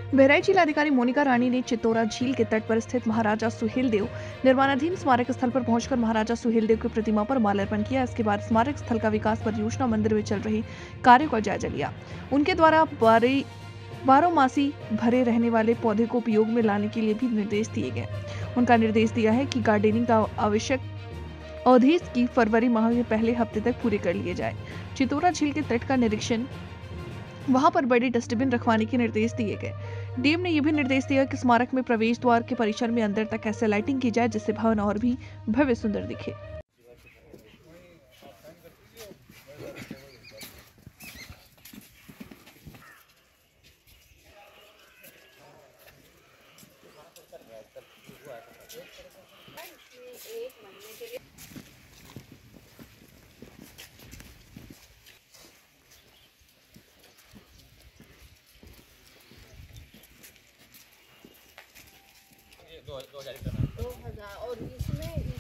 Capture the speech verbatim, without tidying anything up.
बहराइच जिलाधिकारी मोनिका रानी ने चित्तौरा झील के तट पर स्थित महाराजा सुहेलदेव निर्माणाधीन स्मारक स्थल पर पहुंचकर महाराजा सुहेलदेव की प्रतिमा पर माल्यार्पण किया। इसके बाद स्मारक स्थल का विकास परियोजना मंदिर में चल रही कार्यों का जायजा लिया। उनके द्वारा बारी बारहमासी भरे रहने वाले पौधे को उपयोग में लाने के लिए भी निर्देश दिए गए। उनका निर्देश दिया है कि गार्डनिंग का आवश्यक अवधेश की फरवरी माह के पहले हफ्ते तक पूरे कर लिए जाए। चित्तौरा झील के तट का निरीक्षण, वहां पर बड़े डस्टबिन रखवाने के निर्देश दिए गए। डीएम ने यह भी निर्देश दिया कि स्मारक में प्रवेश द्वार के परिसर में अंदर तक ऐसे लाइटिंग की जाए जिससे भवन और भी भव्य सुंदर दिखे। दो हजार और इसमें